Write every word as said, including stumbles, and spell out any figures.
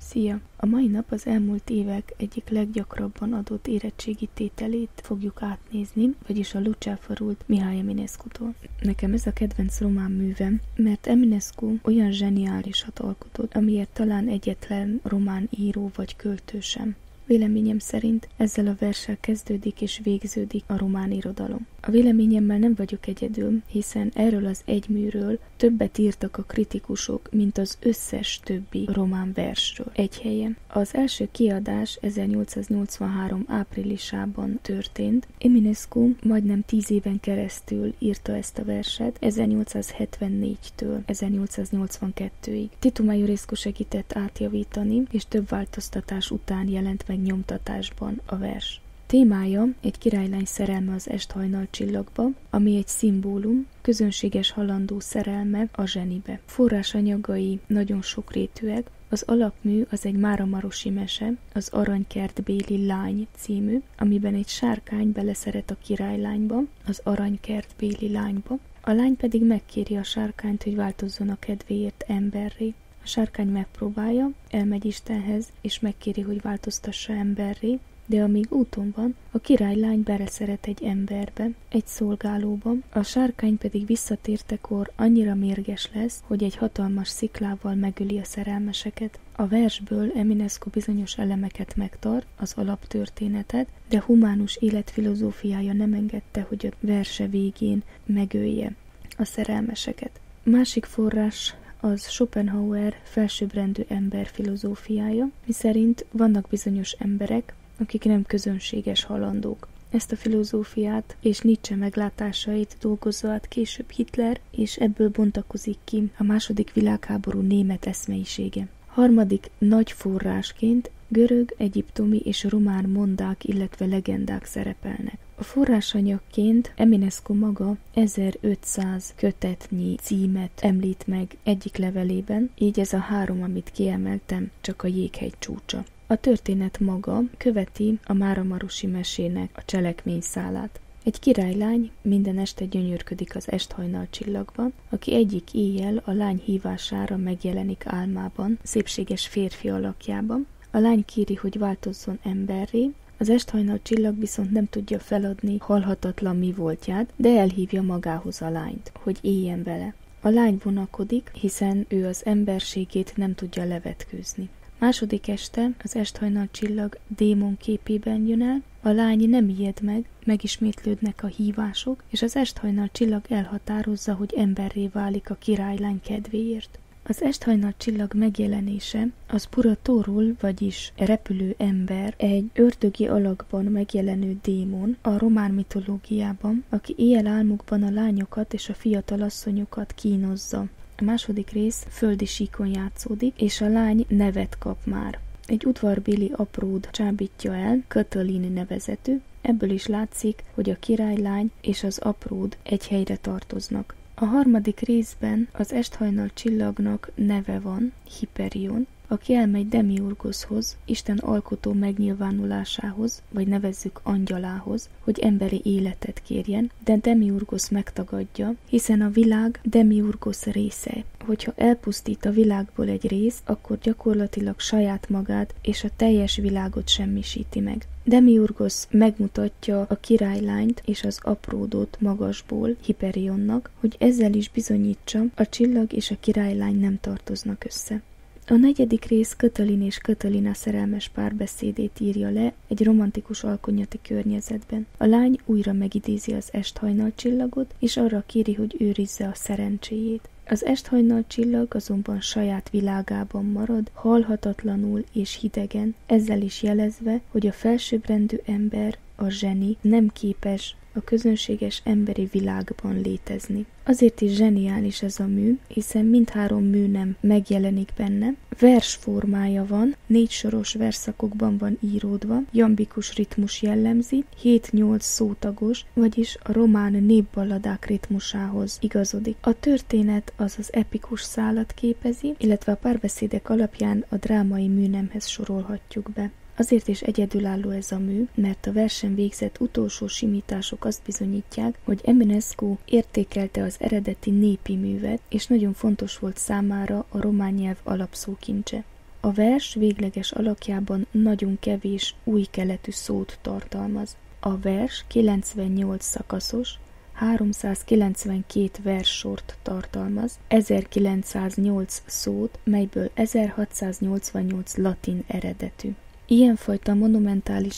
Szia! A mai nap az elmúlt évek egyik leggyakrabban adott érettségi tételét fogjuk átnézni, vagyis a Luceafărul Mihail Eminescu-tól. Nekem ez a kedvenc román művem, mert Eminescu olyan zseniálisat alkotott, amiért talán egyetlen román író vagy költő sem. Véleményem szerint ezzel a verssel kezdődik és végződik a román irodalom. A véleményemmel nem vagyok egyedül, hiszen erről az egy műről többet írtak a kritikusok, mint az összes többi román versről egy helyen. Az első kiadás ezernyolcszáznyolcvanhárom áprilisában történt. Eminescu majdnem tíz éven keresztül írta ezt a verset, ezernyolcszázhetvennégytől ezernyolcszáznyolcvankettőig. Titu Maiorescu segített átjavítani, és több változtatás után jelent meg nyomtatásban a vers. Témája egy királylány szerelme az esthajnal csillagba, ami egy szimbólum, közönséges halandó szerelme a zsenibe. Forrásanyagai nagyon sokrétűek, az alapmű az egy máramarosi mese, az Aranykertbéli lány című, amiben egy sárkány beleszeret a királylányba, az Aranykertbéli lányba, a lány pedig megkéri a sárkányt, hogy változzon a kedvéért emberré. A sárkány megpróbálja, elmegy Istenhez, és megkéri, hogy változtassa emberré, de amíg úton van, a királylány beleszeret egy emberbe, egy szolgálóba, a sárkány pedig visszatértekor annyira mérges lesz, hogy egy hatalmas sziklával megöli a szerelmeseket. A versből Eminescu bizonyos elemeket megtart, az alaptörténetet, de humánus életfilozófiája nem engedte, hogy a verse végén megölje a szerelmeseket. Másik forrás az Schopenhauer felsőbbrendű ember filozófiája, miszerint vannak bizonyos emberek, akik nem közönséges halandók. Ezt a filozófiát és Nietzsche meglátásait dolgozza át később Hitler, és ebből bontakozik ki a második világháború német eszmeisége. Harmadik nagy forrásként görög, egyiptomi és román mondák, illetve legendák szerepelnek. A forrásanyagként Eminescu maga ezerötszáz kötetnyi címet említ meg egyik levelében, így ez a három, amit kiemeltem, csak a jéghegy csúcsa. A történet maga követi a máramarosi mesének a cselekményszálát. Egy királylány minden este gyönyörködik az esthajnal csillagban, aki egyik éjjel a lány hívására megjelenik álmában, szépséges férfi alakjában. A lány kéri, hogy változzon emberré, az esthajnal csillag viszont nem tudja feladni halhatatlan mi voltját, de elhívja magához a lányt, hogy éljen vele. A lány vonakodik, hiszen ő az emberségét nem tudja levetkőzni. Második este az esthajnal csillag démon képében jön el, a lány nem ijed meg, megismétlődnek a hívások, és az esthajnal csillag elhatározza, hogy emberré válik a királylány kedvéért. Az esthajnal csillag megjelenése az Buratorul, vagyis repülő ember, egy ördögi alakban megjelenő démon a román mitológiában, aki éjjel álmukban a lányokat és a fiatal asszonyokat kínozza. A második rész földi síkon játszódik, és a lány nevet kap már. Egy udvarbéli apród csábítja el, Katalin nevezetű, ebből is látszik, hogy a királylány és az apród egy helyre tartoznak. A harmadik részben az esthajnal csillagnak neve van, Hyperion, aki elmegy Demiurgoshoz, Isten alkotó megnyilvánulásához, vagy nevezzük angyalához, hogy emberi életet kérjen, de Demiurgos megtagadja, hiszen a világ Demiurgos része. Hogyha elpusztít a világból egy részt, akkor gyakorlatilag saját magát és a teljes világot semmisíti meg. Demiurgos megmutatja a királylányt és az apródot magasból Hyperionnak, hogy ezzel is bizonyítsa, a csillag és a királylány nem tartoznak össze. A negyedik rész Katalin és Katalina szerelmes párbeszédét írja le egy romantikus alkonyati környezetben. A lány újra megidézi az esthajnal csillagot, és arra kéri, hogy őrizze a szerencséjét. Az esthajnal csillag azonban saját világában marad, halhatatlanul és hidegen, ezzel is jelezve, hogy a felsőbbrendű ember, a zseni nem képes a közönséges emberi világban létezni. Azért is zseniális ez a mű, hiszen mindhárom mű nem megjelenik benne. Versformája van, négy soros versszakokban van íródva, jambikus ritmus jellemzi, hét-nyolc szótagos, vagyis a román népballadák ritmusához igazodik. A történet az az epikus szálat képezi, illetve a párbeszédek alapján a drámai műnemhez sorolhatjuk be. Azért is egyedülálló ez a mű, mert a versen végzett utolsó simítások azt bizonyítják, hogy Eminescu értékelte az eredeti népi művet, és nagyon fontos volt számára a román nyelv alapszókincse. A vers végleges alakjában nagyon kevés új keletű szót tartalmaz. A vers kilencvennyolc szakaszos, háromszázkilencvenkét verssort tartalmaz, ezerkilencszáznyolc szót, melyből ezerhatszáznyolcvannyolc latin eredetű. Ilyenfajta monumentális